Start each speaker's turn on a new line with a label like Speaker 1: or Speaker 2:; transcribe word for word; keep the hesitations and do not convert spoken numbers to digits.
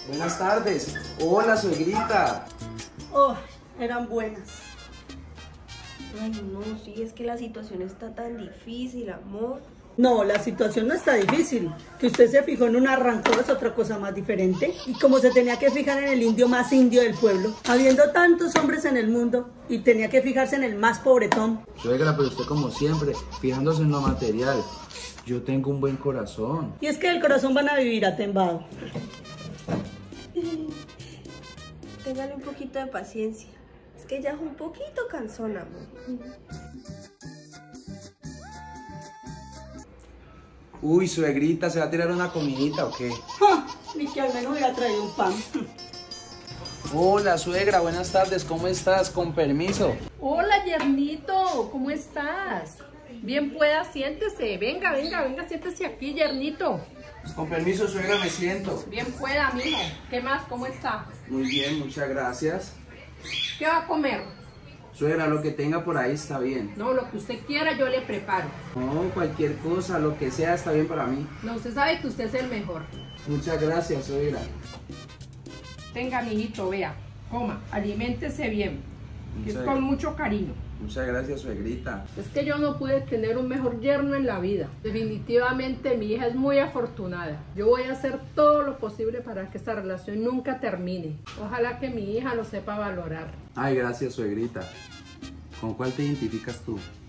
Speaker 1: Buenas tardes. Hola, suegrita.
Speaker 2: Oh, eran buenas.
Speaker 3: Ay, no, sí, es que la situación está tan difícil, amor.
Speaker 2: No, la situación no está difícil. Que usted se fijó en un arrancón es otra cosa más diferente. Y como se tenía que fijar en el indio más indio del pueblo, habiendo tantos hombres en el mundo, y tenía que fijarse en el más pobretón.
Speaker 1: Suegra, pero usted como siempre, fijándose en lo material. Yo tengo un buen corazón.
Speaker 2: Y es que del corazón van a vivir atembado.
Speaker 3: Téngale un poquito de paciencia. Es que ella es un poquito cansona, amor.
Speaker 1: Uy, suegrita, ¿se va a tirar una comidita o qué?
Speaker 2: ¡Ja! Ni que al menos hubiera traído un pan.
Speaker 1: Hola, suegra, buenas tardes, ¿cómo estás? Con permiso.
Speaker 4: Hola, Yernito, ¿cómo estás? Bien pueda, siéntese. Venga, venga, venga, siéntese aquí, Yernito.
Speaker 1: Con permiso, suegra, me siento.
Speaker 4: Bien pueda, mijo. ¿Qué más? ¿Cómo está?
Speaker 1: Muy bien, muchas gracias.
Speaker 4: ¿Qué va a comer?
Speaker 1: Suegra, lo que tenga por ahí está bien.
Speaker 4: No, lo que usted quiera yo le preparo.
Speaker 1: No, cualquier cosa, lo que sea está bien para mí.
Speaker 4: No, usted sabe que usted es el mejor.
Speaker 1: Muchas gracias, suegra.
Speaker 4: Tenga, mijito, vea, coma, aliméntese bien, que es
Speaker 1: Muchas-
Speaker 4: con mucho cariño.
Speaker 1: Muchas gracias, suegrita.
Speaker 4: Es que yo no pude tener un mejor yerno en la vida. Definitivamente mi hija es muy afortunada. Yo voy a hacer todo lo posible para que esta relación nunca termine. Ojalá que mi hija lo sepa valorar.
Speaker 1: Ay, gracias, suegrita. ¿Con cuál te identificas tú?